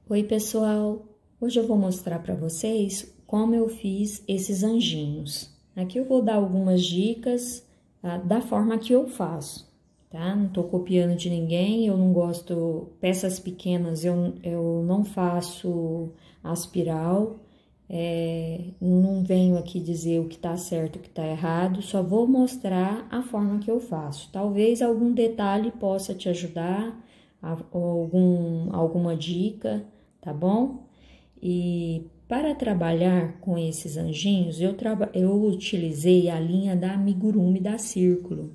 Oi pessoal, hoje eu vou mostrar para vocês como eu fiz esses anjinhos. Aqui eu vou dar algumas dicas da forma que eu faço, tá? Não tô copiando de ninguém, eu não gosto, peças pequenas eu não faço a espiral, não venho aqui dizer o que tá certo e o que tá errado, só vou mostrar a forma que eu faço. Talvez algum detalhe possa te ajudar, alguma dica, tá bom? E para trabalhar com esses anjinhos, eu utilizei a linha da Amigurumi da Círculo.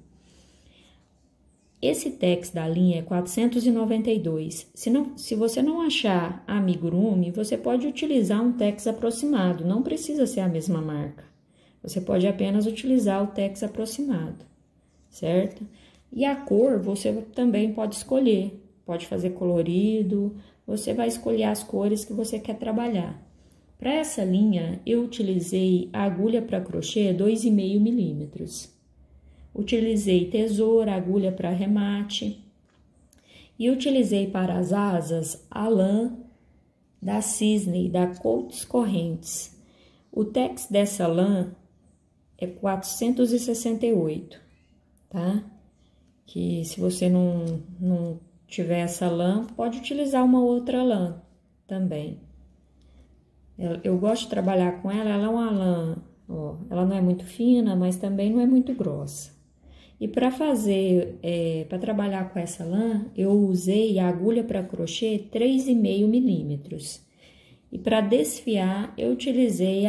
Esse tex da linha é 492. Se você não achar a Amigurumi, você pode utilizar um tex aproximado, não precisa ser a mesma marca. Você pode apenas utilizar o tex aproximado, certo? E a cor você também pode escolher, pode fazer colorido, você vai escolher as cores que você quer trabalhar. Para essa linha, eu utilizei a agulha para crochê 2,5 milímetros. Utilizei tesoura, agulha para remate. E utilizei para as asas a lã da Cisne, da Coats Correntes. O tex dessa lã é 468, tá? Que se você não tiver essa lã, pode utilizar uma outra lã também. Eu gosto de trabalhar com ela, ela é uma lã, ó, ela não é muito fina, mas também não é muito grossa. E para para trabalhar com essa lã, eu usei a agulha para crochê 3,5 milímetros. E para desfiar, eu utilizei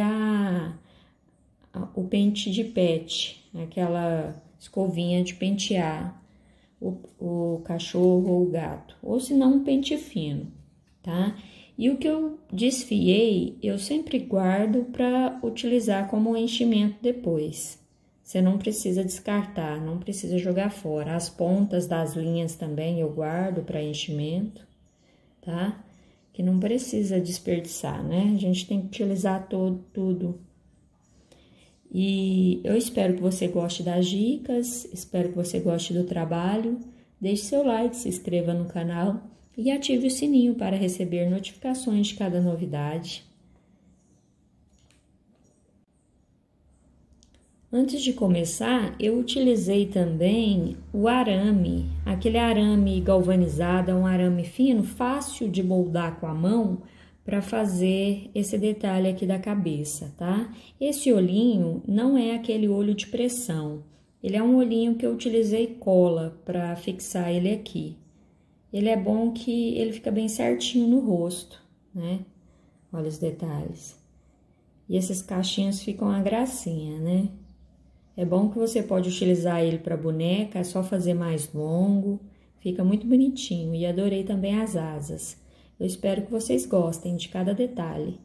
o pente de pet, aquela escovinha de pentear o cachorro ou o gato, ou se não um pente fino, tá? E o que eu desfiei, eu sempre guardo para utilizar como enchimento depois. Você não precisa descartar, não precisa jogar fora. As pontas das linhas também eu guardo para enchimento, tá? Que não precisa desperdiçar, né? A gente tem que utilizar tudo. E eu espero que você goste das dicas, espero que você goste do trabalho. Deixe seu like, se inscreva no canal e ative o sininho para receber notificações de cada novidade. Antes de começar, eu utilizei também o arame, aquele arame galvanizado, um arame fino, fácil de moldar com a mão, para fazer esse detalhe aqui da cabeça, tá? Esse olhinho não é aquele olho de pressão, ele é um olhinho que eu utilizei cola para fixar ele aqui. Ele é bom que ele fica bem certinho no rosto, né? Olha os detalhes. E esses cachinhos ficam uma gracinha, né? É bom que você pode utilizar ele para boneca, é só fazer mais longo, fica muito bonitinho. E adorei também as asas. Eu espero que vocês gostem de cada detalhe.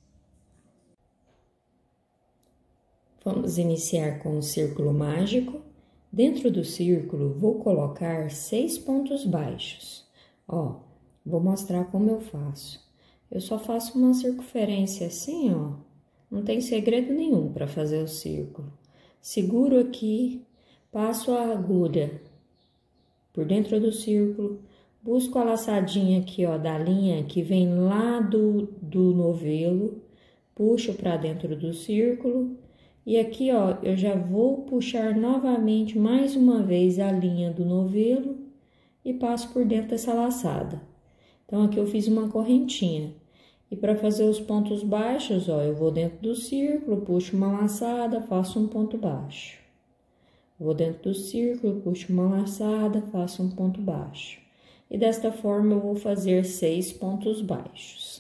Vamos iniciar com o círculo mágico. Dentro do círculo, vou colocar 6 pontos baixos. Ó, vou mostrar como eu faço. Eu só faço uma circunferência assim, ó. Não tem segredo nenhum para fazer o círculo. Seguro aqui, passo a agulha por dentro do círculo, busco a laçadinha aqui, ó, da linha que vem lá do novelo, puxo para dentro do círculo e aqui, ó, eu já vou puxar novamente mais uma vez a linha do novelo e passo por dentro dessa laçada. Então, aqui eu fiz uma correntinha. E para fazer os pontos baixos, ó, eu vou dentro do círculo, puxo uma laçada, faço um ponto baixo. Vou dentro do círculo, puxo uma laçada, faço um ponto baixo. E desta forma eu vou fazer 6 pontos baixos.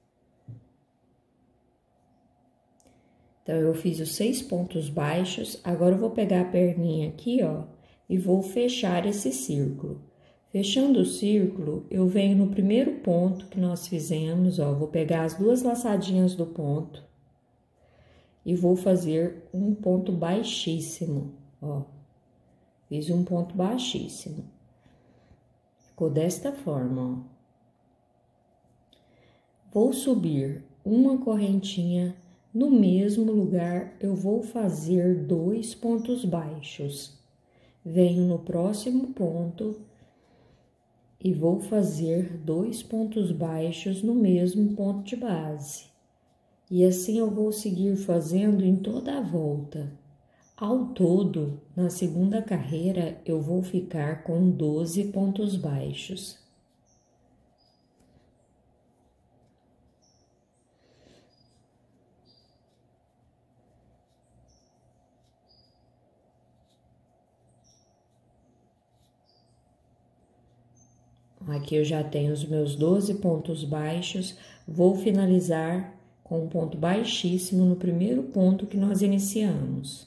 Então, eu fiz os 6 pontos baixos, agora eu vou pegar a perninha aqui, ó, e vou fechar esse círculo. Fechando o círculo, eu venho no primeiro ponto que nós fizemos, ó, vou pegar as duas laçadinhas do ponto e vou fazer um ponto baixíssimo, ó. Fiz um ponto baixíssimo. Ficou desta forma, ó. Vou subir uma correntinha, no mesmo lugar eu vou fazer 2 pontos baixos. Venho no próximo ponto e vou fazer 2 pontos baixos no mesmo ponto de base. E assim eu vou seguir fazendo em toda a volta. Ao todo, na segunda carreira, eu vou ficar com 12 pontos baixos. Aqui eu já tenho os meus 12 pontos baixos, vou finalizar com um ponto baixíssimo no primeiro ponto que nós iniciamos.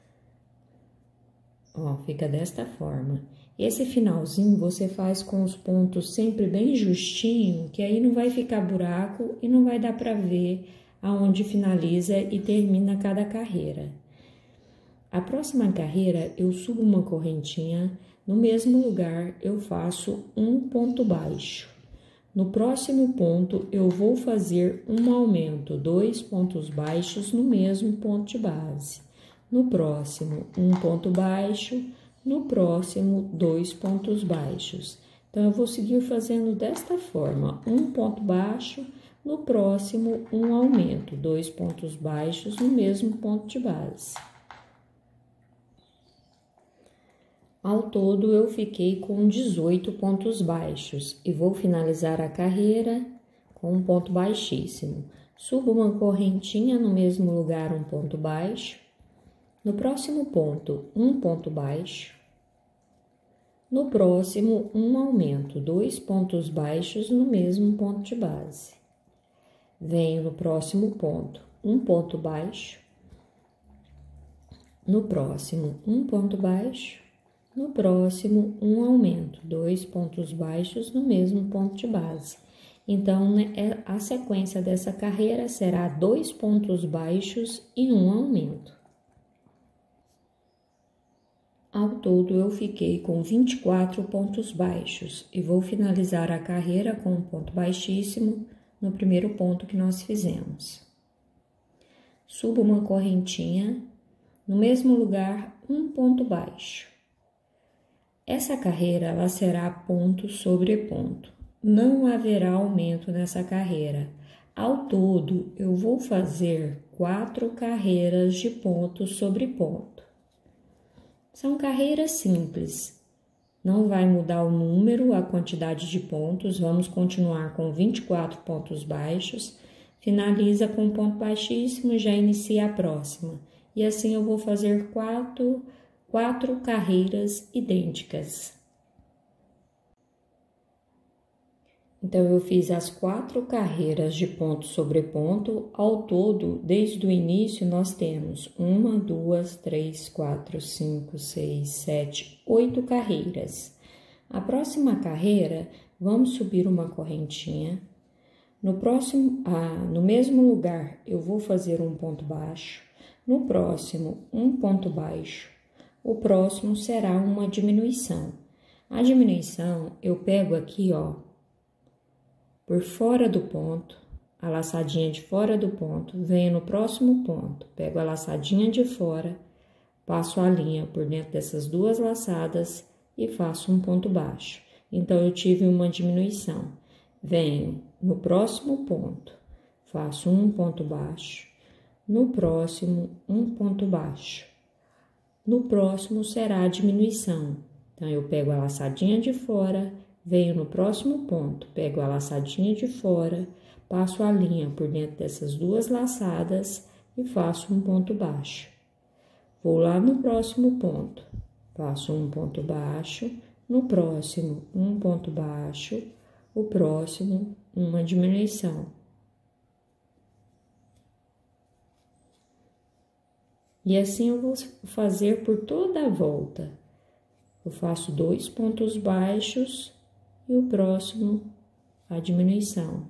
Ó, fica desta forma. Esse finalzinho você faz com os pontos sempre bem justinho, que aí não vai ficar buraco e não vai dar para ver aonde finaliza e termina cada carreira. A próxima carreira eu subo uma correntinha, no mesmo lugar eu faço um ponto baixo. No próximo ponto eu vou fazer um aumento, 2 pontos baixos no mesmo ponto de base. No próximo, um ponto baixo, no próximo, 2 pontos baixos. Então, eu vou seguir fazendo desta forma, um ponto baixo, no próximo, um aumento, 2 pontos baixos no mesmo ponto de base. Ao todo, eu fiquei com 18 pontos baixos e vou finalizar a carreira com um ponto baixíssimo. Subo uma correntinha no mesmo lugar, um ponto baixo. No próximo ponto, um ponto baixo. No próximo, um aumento, 2 pontos baixos no mesmo ponto de base. Venho no próximo ponto, um ponto baixo. No próximo, um ponto baixo. No próximo, um aumento, 2 pontos baixos no mesmo ponto de base. Então, a sequência dessa carreira será 2 pontos baixos e um aumento. Ao todo, eu fiquei com 24 pontos baixos e vou finalizar a carreira com um ponto baixíssimo no primeiro ponto que nós fizemos. Subo uma correntinha, no mesmo lugar, um ponto baixo. Essa carreira, ela será ponto sobre ponto. Não haverá aumento nessa carreira. Ao todo, eu vou fazer 4 carreiras de ponto sobre ponto. São carreiras simples. Não vai mudar o número, a quantidade de pontos. Vamos continuar com 24 pontos baixos. Finaliza com um ponto baixíssimo e já inicia a próxima. E assim eu vou fazer quatro carreiras idênticas. Então, eu fiz as 4 carreiras de ponto sobre ponto. Ao todo, desde o início, nós temos 1, 2, 3, 4, 5, 6, 7, 8 carreiras. A próxima carreira, vamos subir uma correntinha. No mesmo lugar, eu vou fazer um ponto baixo. No próximo, um ponto baixo. O próximo será uma diminuição. A diminuição, eu pego aqui, ó, por fora do ponto, a laçadinha de fora do ponto, venho no próximo ponto, pego a laçadinha de fora, passo a linha por dentro dessas 2 laçadas e faço um ponto baixo. Então, eu tive uma diminuição. Venho no próximo ponto, faço um ponto baixo, no próximo, um ponto baixo. No próximo será a diminuição. Então, eu pego a laçadinha de fora, venho no próximo ponto, pego a laçadinha de fora, passo a linha por dentro dessas 2 laçadas e faço um ponto baixo. Vou lá no próximo ponto, faço um ponto baixo, no próximo um ponto baixo, o próximo uma diminuição. E assim eu vou fazer por toda a volta. Eu faço 2 pontos baixos e o próximo a diminuição.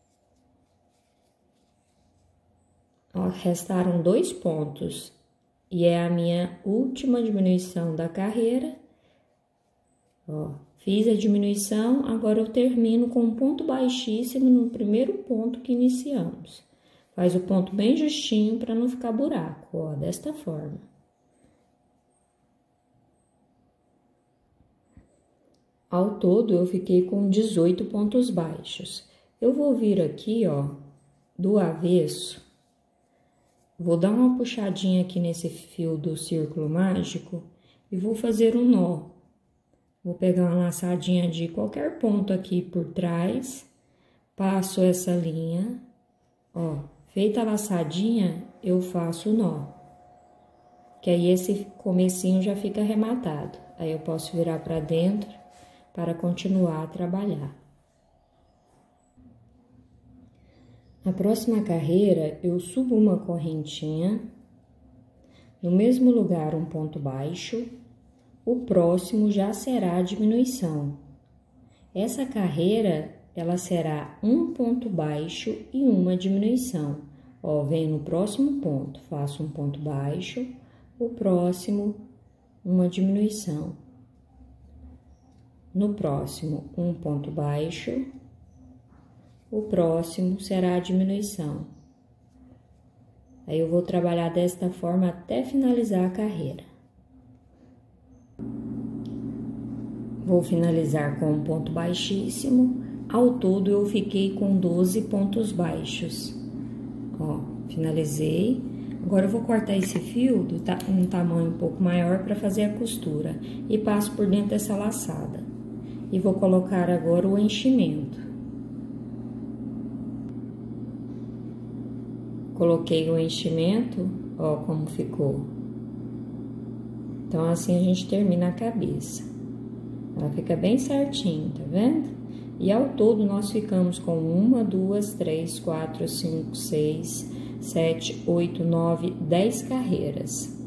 Ó, restaram 2 pontos. e é a minha última diminuição da carreira. Ó, fiz a diminuição, agora eu termino com um ponto baixíssimo no primeiro ponto que iniciamos. Faz o ponto bem justinho para não ficar buraco, ó, desta forma. Ao todo, eu fiquei com 18 pontos baixos. Eu vou vir aqui, ó, do avesso. Vou dar uma puxadinha aqui nesse fio do círculo mágico e vou fazer um nó. Vou pegar uma laçadinha de qualquer ponto aqui por trás, passo essa linha, ó, feita a laçadinha, eu faço o nó. Que aí esse comecinho já fica arrematado. Aí eu posso virar para dentro para continuar a trabalhar. Na próxima carreira, eu subo uma correntinha, no mesmo lugar um ponto baixo, o próximo já será a diminuição. Essa carreira, ela será um ponto baixo e uma diminuição. Ó, venho no próximo ponto, faço um ponto baixo, o próximo, uma diminuição. No próximo, um ponto baixo, o próximo será a diminuição. Aí eu vou trabalhar desta forma até finalizar a carreira. Vou finalizar com um ponto baixíssimo. Ao todo, eu fiquei com 12 pontos baixos. Ó, finalizei. Agora, eu vou cortar esse fio um tamanho um pouco maior para fazer a costura. E passo por dentro dessa laçada. E vou colocar agora o enchimento. Coloquei o enchimento, ó como ficou. Então, assim a gente termina a cabeça. Ela fica bem certinho, tá vendo? E ao todo, nós ficamos com 1, 2, 3, 4, 5, 6, 7, 8, 9, 10 carreiras.